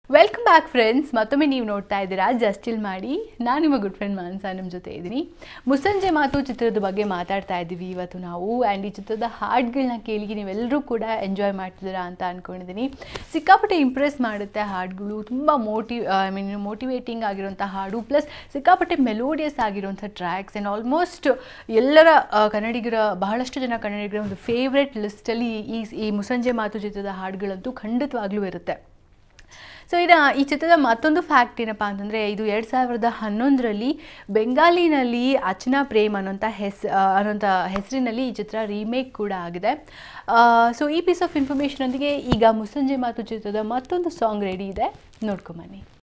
Welcome back friends. ಮತ್ತೊಮ್ಮೆ ನೀವು ನೋಡ್ತಾ ಇದ್ದೀರಾ ಜಸ್ಟ್ ಚಿಲ್ ಮಾಡಿ. ನಾನು ನಿಮ್ಮ ಗುಡ್ ಫ್ರೆಂಡ್ ಮಾನಸ ನಿಮ್ಮ ಜೊತೆ ಇದ್ದೀನಿ. ಮುಸ್ಸಂಜೆ ಮಾತು ಚಿತ್ರದ ಬಗ್ಗೆ ಮಾತಾಡ್ತಾ ಇದ್ದೀವಿ ಇವತ್ತು ನಾವು. ಆ್ಯಂಡ್ ಈ ಚಿತ್ರದ ಹಾಡುಗಳನ್ನ ಕೇಳಿ ನೀವೆಲ್ಲರೂ ಕೂಡ ಎಂಜಾಯ್ ಮಾಡ್ತಿದ್ದೀರಾ ಅಂತ ಅಂದ್ಕೊಂಡಿದ್ದೀನಿ. ಸಿಕ್ಕಾಪಟ್ಟೆ ಇಂಪ್ರೆಸ್ ಮಾಡುತ್ತೆ ಹಾಡುಗಳು. ತುಂಬ ಮೋಟಿವೇಟಿಂಗ್ ಆಗಿರೋಂಥ ಹಾಡು, ಪ್ಲಸ್ ಸಿಕ್ಕಾಪಟ್ಟೆ ಮೆಲೋಡಿಯಸ್ ಆಗಿರೋಂಥ ಟ್ರ್ಯಾಕ್ಸ್. ಆ್ಯಂಡ್ ಆಲ್ಮೋಸ್ಟ್ ಎಲ್ಲರ ಬಹಳಷ್ಟು ಜನ ಕನ್ನಡಿಗರ ಒಂದು ಫೇವ್ರೆಟ್ ಲಿಸ್ಟಲ್ಲಿ ಈ ಮುಸ್ಸಂಜೆ ಮಾತು ಚಿತ್ರದ ಹಾಡುಗಳಂತೂ ಖಂಡಿತವಾಗ್ಲೂ ಇರುತ್ತೆ. ಸೊ ಈ ಚಿತ್ರದ ಮತ್ತೊಂದು ಫ್ಯಾಕ್ಟ್ ಏನಪ್ಪ ಅಂತಂದರೆ, ಇದು 2011ರಲ್ಲಿ ಬೆಂಗಾಲಿನಲ್ಲಿ ಅಚನಾ ಪ್ರೇಮ್ ಅನ್ನೋಂಥ ಹೆಸರಿನಲ್ಲಿ ಈ ಚಿತ್ರ ರೀಮೇಕ್ ಕೂಡ ಆಗಿದೆ. ಸೊ ಈ ಪೀಸ್ ಆಫ್ ಇನ್ಫಾರ್ಮೇಷನ್ ಒಂದಿಗೆ ಈಗ ಮುಸ್ಸಂಜೆ ಮಾತು ಚಿತ್ರದ ಮತ್ತೊಂದು ಸಾಂಗ್ ರೆಡಿ ಇದೆ, ನೋಡ್ಕೊಂಬನ್ನಿ.